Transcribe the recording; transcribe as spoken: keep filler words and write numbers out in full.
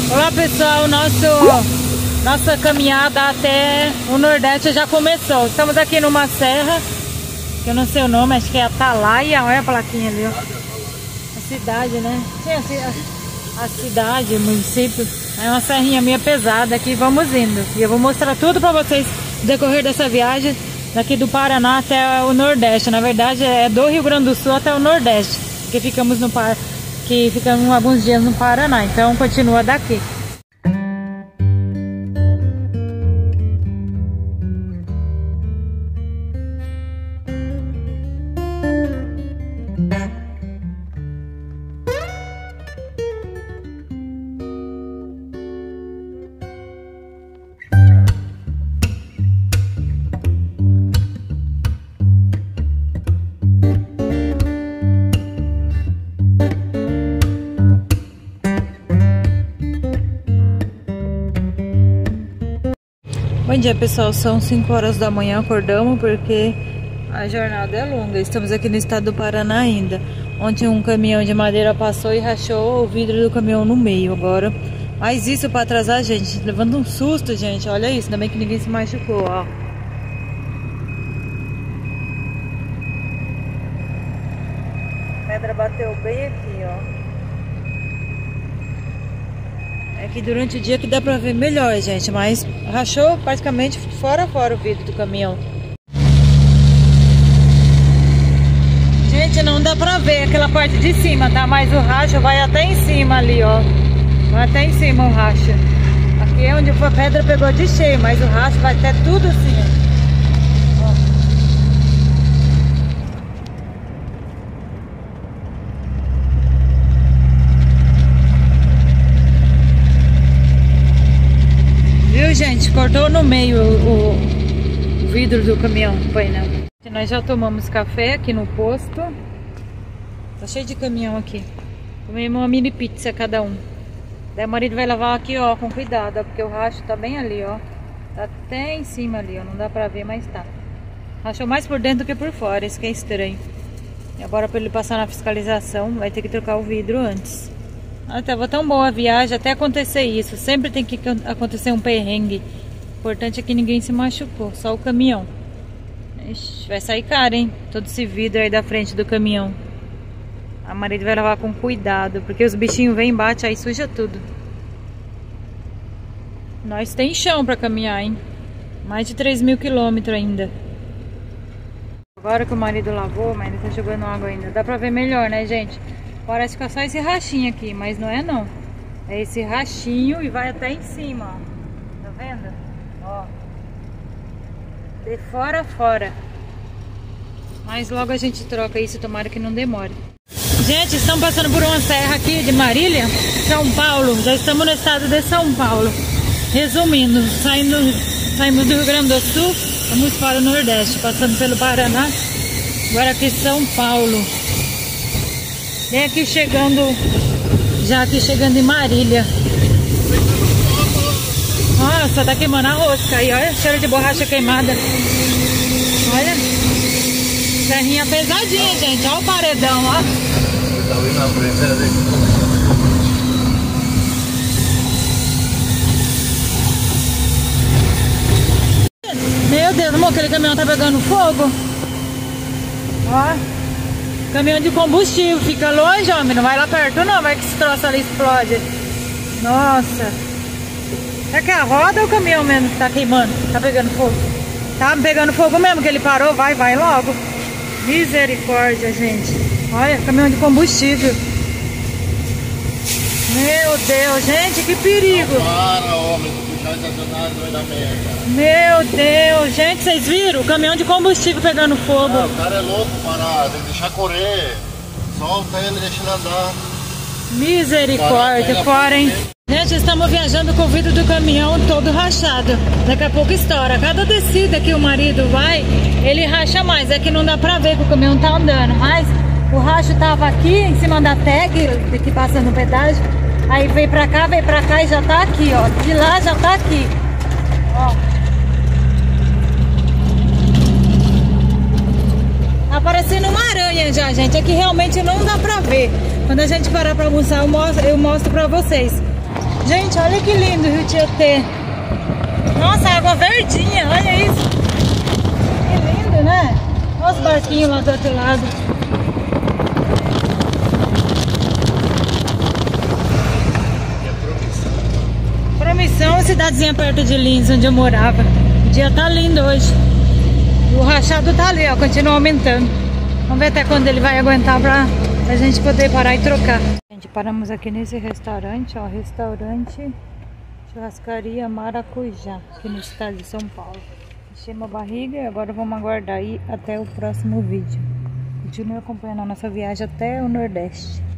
Olá pessoal, nosso, nossa caminhada até o Nordeste já começou. Estamos aqui numa serra, que eu não sei o nome, acho que é Atalaia. Olha a plaquinha ali, ó. A cidade, né? Sim, a, a cidade, o município. É uma serrinha meio pesada aqui, vamos indo. E eu vou mostrar tudo pra vocês no decorrer dessa viagem, daqui do Paraná até o Nordeste. Na verdade é do Rio Grande do Sul até o Nordeste, porque ficamos no Paraná. Que ficamos alguns dias no Paraná, então continua daqui. Bom dia pessoal, são cinco horas da manhã, acordamos porque a jornada é longa. Estamos aqui no estado do Paraná ainda. Ontem um caminhão de madeira passou e rachou o vidro do caminhão no meio agora. Mas isso para atrasar a gente, levando um susto, gente. Olha isso, ainda bem que ninguém se machucou, ó. A pedra bateu bem aqui, ó. É que durante o dia que dá pra ver melhor, gente, mas rachou praticamente fora a fora o vidro do caminhão. Gente, não dá pra ver aquela parte de cima, tá? Mas o racho vai até em cima ali, ó. Vai até em cima o racho. Aqui é onde a pedra pegou de cheio, mas o racho vai até tudo assim, ó. Viu, gente? Cortou no meio o, o vidro do caminhão, painel. Nós já tomamos café aqui no posto. Tá cheio de caminhão aqui. Comemos uma mini pizza cada um. Daí o marido vai lavar aqui, ó, com cuidado, ó, porque o racho tá bem ali, ó. Tá até em cima ali, ó. Não dá pra ver, mas tá. Rachou mais por dentro do que por fora, isso que é estranho. E agora pra ele passar na fiscalização, vai ter que trocar o vidro antes. Ah, tava tão boa a viagem até acontecer isso. Sempre tem que acontecer um perrengue. O importante é que ninguém se machucou, só o caminhão. Ixi, vai sair caro, hein? Todo esse vidro aí da frente do caminhão. A marido vai lavar com cuidado, porque os bichinhos vêm e batem, aí suja tudo. Nós tem chão pra caminhar, hein? Mais de três mil quilômetros ainda. Agora que o marido lavou, mas ele tá jogando água ainda. Dá pra ver melhor, né, gente? Parece que é só esse rachinho aqui, mas não é não. É esse rachinho e vai até em cima, ó. Tá vendo? Ó. De fora a fora. Mas logo a gente troca isso, tomara que não demore. Gente, estamos passando por uma serra aqui de Marília, São Paulo. Já estamos no estado de São Paulo. Resumindo, saindo, saímos do Rio Grande do Sul, vamos para o Nordeste, passando pelo Paraná. Agora aqui São Paulo. Vem aqui chegando, já aqui chegando em Marília. Nossa, tá queimando a rosca aí, olha, cheiro de borracha queimada. Olha, serrinha pesadinha, gente, olha o paredão, ó. Meu Deus, amor, aquele caminhão tá pegando fogo. Ó. Caminhão de combustível, fica longe, homem, não vai lá perto não, vai que esse troço ali explode. Nossa. É que a roda ou o caminhão mesmo que tá queimando, tá pegando fogo? Tá pegando fogo mesmo, que ele parou, vai, vai logo. Misericórdia, gente. Olha, caminhão de combustível. Meu Deus, gente, que perigo. Não para, homem, tu puxar estacionário no meio da merda. Meu Deus, gente, vocês viram? O caminhão de combustível pegando fogo. Ah, o cara é louco parar, tem que deixar correr. Solta ele, deixa ele andar. Misericórdia, fora, hein? Gente, estamos viajando com o vidro do caminhão todo rachado. Daqui a pouco estoura. Cada descida que o marido vai, ele racha mais. É que não dá pra ver que o caminhão tá andando. Mas o racho tava aqui em cima da tag, que passa no pedágio. Aí veio pra cá, veio pra cá e já tá aqui, ó. De lá já tá aqui. Ó. Tá parecendo uma aranha já, gente. É que realmente não dá pra ver. Quando a gente parar pra almoçar, eu mostro, eu mostro pra vocês. Gente, olha que lindo o Rio Tietê. Nossa, água verdinha, olha isso. Que lindo, né? Olha os barquinhos lá do outro lado. Promissão, cidadezinha perto de Lins, onde eu morava. O dia tá lindo hoje. O rachado tá ali, ó, continua aumentando. Vamos ver até quando ele vai aguentar pra a gente poder parar e trocar. Gente, paramos aqui nesse restaurante, ó, restaurante Churrascaria Maracujá, aqui no estado de São Paulo. Enchemos a barriga e agora vamos aguardar aí até o próximo vídeo. Continue acompanhando a nossa viagem até o Nordeste.